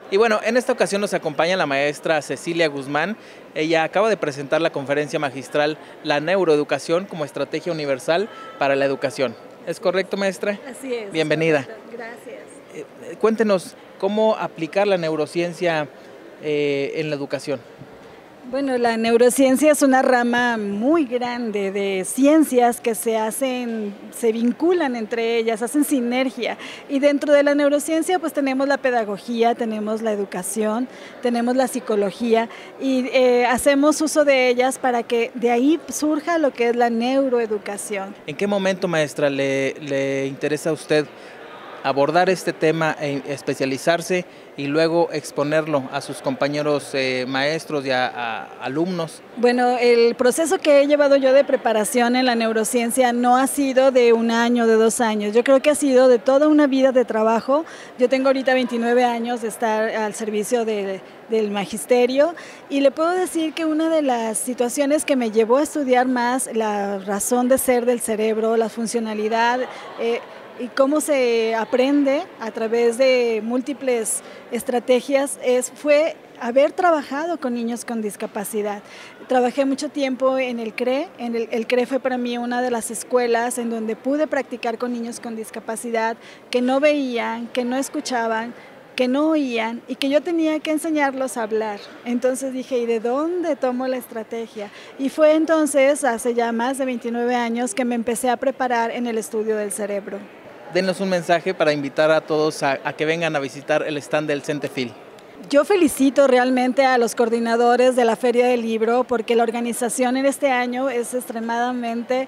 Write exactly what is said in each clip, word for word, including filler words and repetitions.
Y bueno, en esta ocasión nos acompaña la maestra Cecilia Guzmán. Ella acaba de presentar la conferencia magistral La Neuroeducación como estrategia universal para la educación. ¿Es correcto, maestra? Así es. Bienvenida. Gracias. Eh, cuéntenos cómo aplicar la neurociencia eh, en la educación. Bueno, la neurociencia es una rama muy grande de ciencias que se hacen, se vinculan entre ellas, hacen sinergia. Y dentro de la neurociencia pues tenemos la pedagogía, tenemos la educación, tenemos la psicología y eh, hacemos uso de ellas para que de ahí surja lo que es la neuroeducación. ¿En qué momento, maestra, le, le interesa a usted abordar este tema, e especializarse y luego exponerlo a sus compañeros eh, maestros y a, a alumnos? Bueno, el proceso que he llevado yo de preparación en la neurociencia no ha sido de un año, de dos años. Yo creo que ha sido de toda una vida de trabajo. Yo tengo ahorita veintinueve años de estar al servicio de, del magisterio y le puedo decir que una de las situaciones que me llevó a estudiar más la razón de ser del cerebro, la funcionalidad, eh, y cómo se aprende a través de múltiples estrategias es, fue haber trabajado con niños con discapacidad. Trabajé mucho tiempo en el C R E, en el, el C R E fue para mí una de las escuelas en donde pude practicar con niños con discapacidad que no veían, que no escuchaban, que no oían y que yo tenía que enseñarlos a hablar. Entonces dije, ¿y de dónde tomo la estrategia? Y fue entonces, hace ya más de veintinueve años, que me empecé a preparar en el estudio del cerebro. Denos un mensaje para invitar a todos a, a que vengan a visitar el stand del Centefil. Yo felicito realmente a los coordinadores de la Feria del Libro porque la organización en este año es extremadamente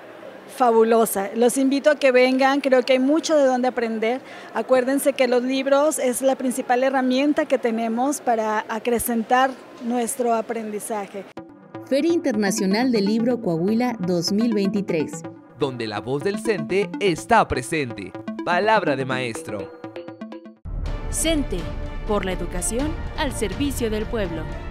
fabulosa. Los invito a que vengan, creo que hay mucho de dónde aprender. Acuérdense que los libros es la principal herramienta que tenemos para acrecentar nuestro aprendizaje. Feria Internacional del Libro Coahuila dos mil veintitrés. Donde la voz del CENTE está presente. Palabra de maestro. CENTE, por la educación al servicio del pueblo.